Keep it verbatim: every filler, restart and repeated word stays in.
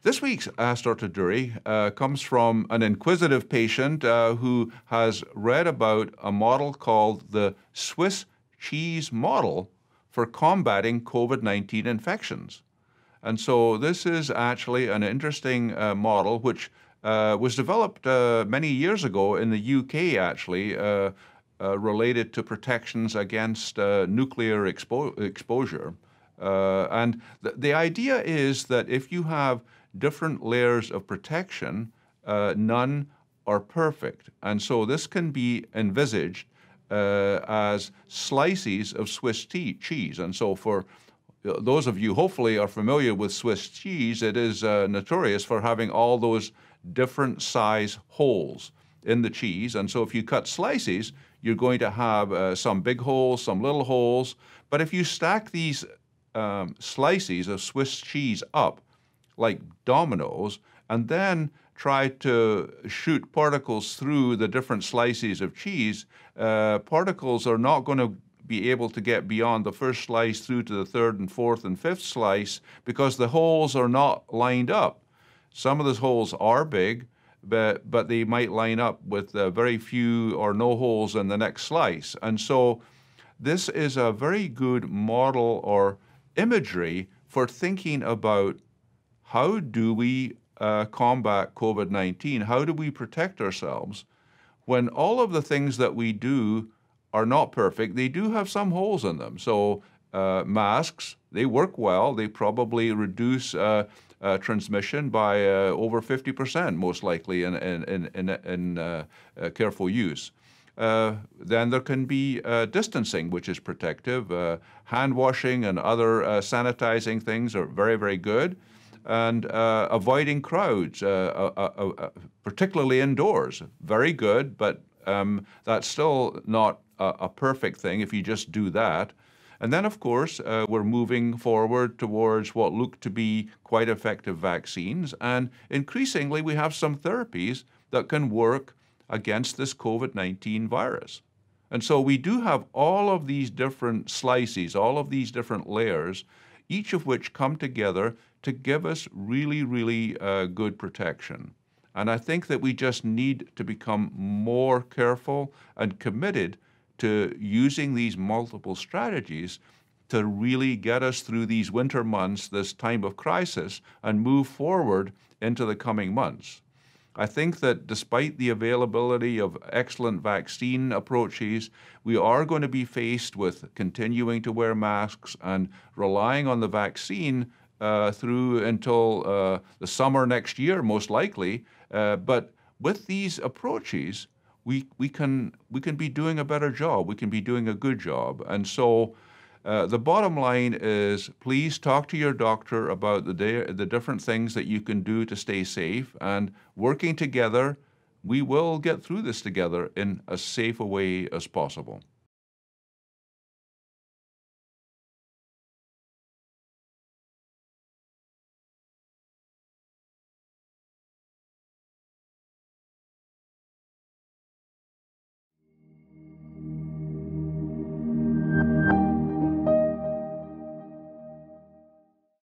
This week's Ask Doctor Durie uh, comes from an inquisitive patient uh, who has read about a model called the Swiss cheese model for combating COVID nineteen infections. And so this is actually an interesting uh, model which uh, was developed uh, many years ago in the U K, actually, uh, uh, related to protections against uh, nuclear expo exposure. Uh, and th the idea is that if you have different layers of protection, uh, none are perfect. And so this can be envisaged uh, as slices of Swiss cheese. And so for those of you hopefully are familiar with Swiss cheese, it is uh, notorious for having all those different size holes in the cheese. And so if you cut slices, you're going to have uh, some big holes, some little holes. But if you stack these um, slices of Swiss cheese up like dominoes, and then try to shoot particles through the different slices of cheese, uh, particles are not going to be able to get beyond the first slice through to the third and fourth and fifth slice because the holes are not lined up. Some of those holes are big, but, but they might line up with uh, very few or no holes in the next slice. And so this is a very good model or imagery for thinking about how do we uh, combat COVID nineteen? How do we protect ourselves when all of the things that we do are not perfect? They do have some holes in them. So uh, masks, they work well. They probably reduce uh, uh, transmission by uh, over fifty percent, most likely, in, in, in, in, in uh, uh, careful use. Uh, then there can be uh, distancing, which is protective. Uh, hand washing and other uh, sanitizing things are very, very good. And uh, avoiding crowds, uh, uh, uh, uh, particularly indoors, very good, but um, that's still not a, a perfect thing if you just do that. And then, of course, uh, we're moving forward towards what look to be quite effective vaccines. And increasingly, we have some therapies that can work against this COVID nineteen virus. And so we do have all of these different slices, all of these different layers, each of which come together to give us really, really uh, good protection. And I think that we just need to become more careful and committed to using these multiple strategies to really get us through these winter months, this time of crisis, and move forward into the coming months. I think that despite the availability of excellent vaccine approaches, we are going to be faced with continuing to wear masks and relying on the vaccine uh, through until uh, the summer next year, most likely. Uh, but with these approaches, we, we, can, we can be doing a better job. We can be doing a good job. And so Uh, the bottom line is, please talk to your doctor about the, day, the different things that you can do to stay safe, and working together, we will get through this together in as safe a way as possible.